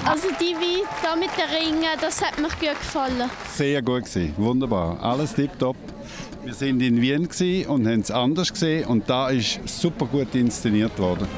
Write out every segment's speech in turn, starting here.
Also die Weine hier mit den Ringen, das hat mir gut gefallen. Sehr gut gewesen, wunderbar, alles tipptopp. Wir waren in Wien und haben es anders gesehen und da ist super gut inszeniert worden.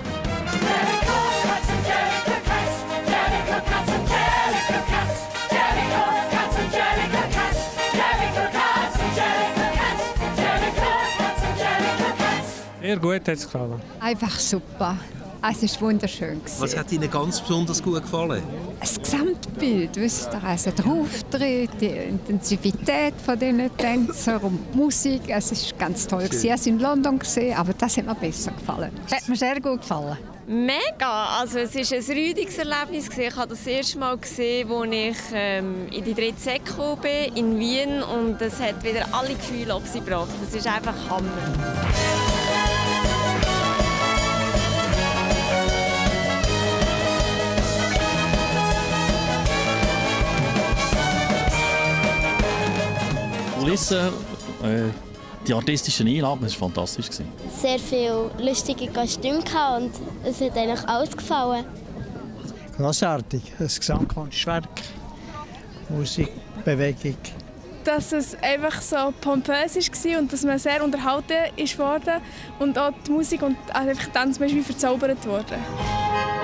Sehr gut hat es gefallen. Einfach super. Es war wunderschön. Was hat Ihnen ganz besonders gut gefallen? Das Gesamtbild, wisst ihr, also der Auftritt, die Intensivität von diesen Tänzern und die Musik, es war ganz toll. Ich war in London, aber das hat mir besser gefallen. Das hat mir sehr gut gefallen. Mega! Also es war ein räudiges Erlebnis. Ich habe das erste Mal gesehen, als ich in die 3. Sek bin, in Wien. Und es hat wieder alle Gefühle auf sie gebracht. Das ist einfach Hammer. Kulissen, die artistischen Einlagen, das war fantastisch. Sehr viele lustige Kostüme und es hat eigentlich alles gefallen. Grossartig, das Gesamtkunstwerk, Musik, Bewegung. Dass es einfach so pompös war und dass man sehr unterhalten wurde und auch die Musik und einfach die Tanz ist wie verzaubert worden.